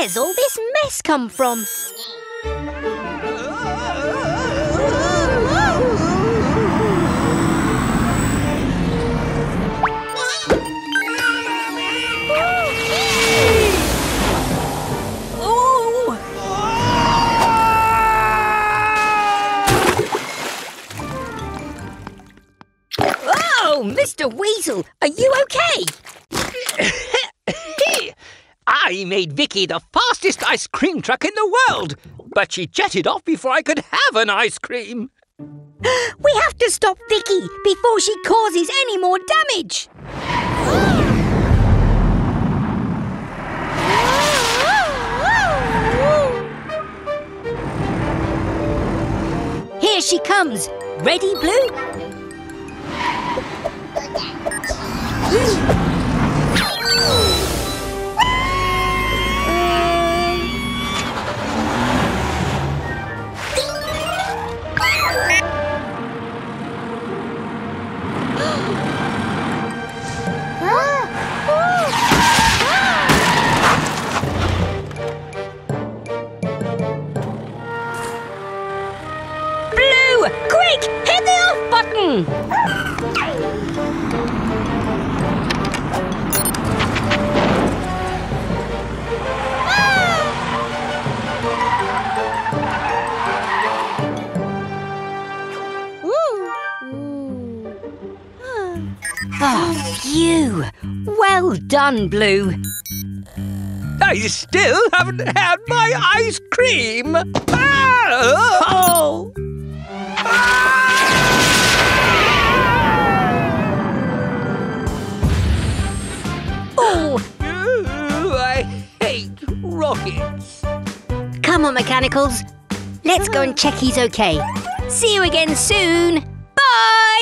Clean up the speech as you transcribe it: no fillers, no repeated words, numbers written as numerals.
Where's all this mess come from? Oh, Mr. Weasel, are you okay? I made Vicky the fastest ice cream truck in the world, but she jetted off before I could have an ice cream. We have to stop Vicky before she causes any more damage. Here she comes. Ready, Blue? Blue, quick, hit the off button. Oh, phew! Well done, Blue. I still haven't had my ice cream. Oh! Oh! I hate rockets. Come on, Mechanicals. Let's go and check he's okay. See you again soon. Bye!